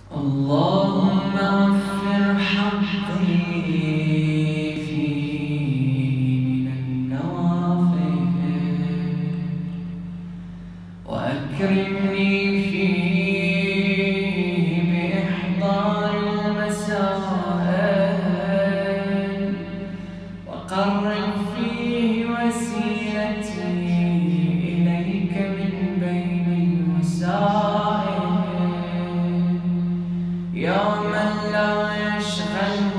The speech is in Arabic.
اللهم وفر حظي فيه من النوافل وأكرمني فيه بإحضار المسائل وقرب فيه وسيلتي إليك من بين الوسائل يا من لا يشغل